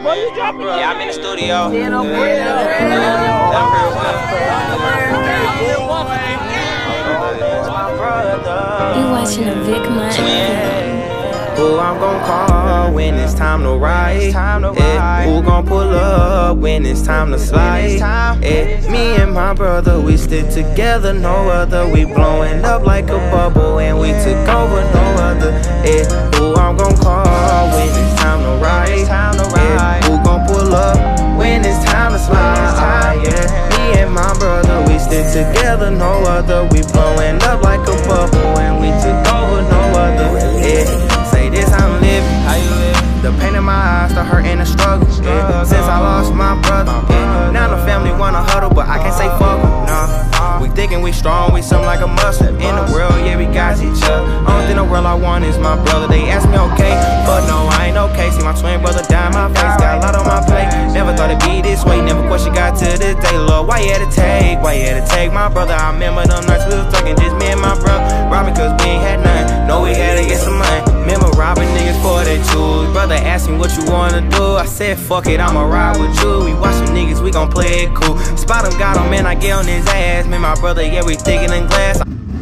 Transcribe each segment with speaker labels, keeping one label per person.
Speaker 1: Yeah, I'm in the studio.
Speaker 2: You watching a Vic Money.
Speaker 3: Who I'm gon' call when it's time to ride? Who gon' pull up when it's time to slide? Me and my brother, we stick together, no other. We blowing up like a bubble and we took over, no other. Who I'm gon' call when it's time to ride? Who gon' pull up when it's time to slide? Me and my brother, we stick together, no other. We blowing up like a bubble and we took over, no other. Say this, I'm living. How you live? The pain in my eyes, the hurt and the struggle. Since I lost my brother, now the family wanna huddle, but I can't say fuck em, nah. We thinking we strong, we something like a muscle. In the world, yeah, we got each other. Only thing in the world I want is my brother. They ask me okay, but no, I ain't okay. See my twin brother die in my face, got a lot on my plate. Never thought it'd be this way, never question God to this day. Lord, why you had to take? Why you had to take my brother? I remember them nights we was talking, just me and my brother. Robbing cause we ain't had none, know we had to get some money. Remember robbing niggas for they choose. Brother asked me what you wanna do, I said fuck it, I'ma ride with you. We watch some niggas, we gon' play it cool. Spot him, got him, man, I get on his ass. Me and my brother, yeah, we thicker than glass.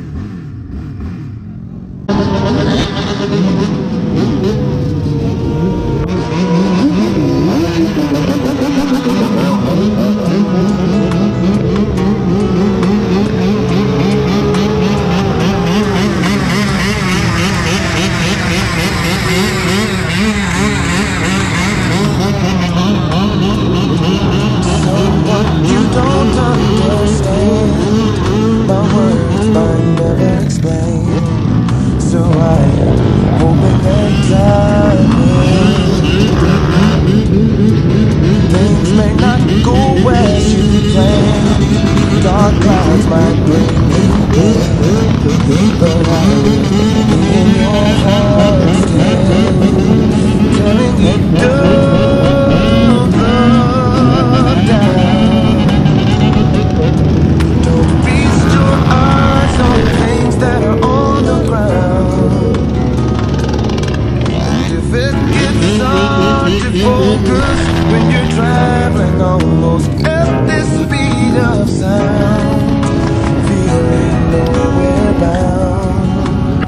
Speaker 4: When you're traveling almost at the speed of sound, feeling nowhere bound.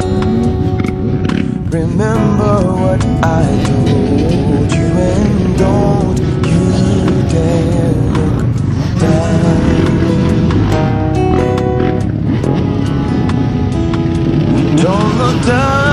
Speaker 4: Remember what I told you, and don't you dare look down. Don't look down.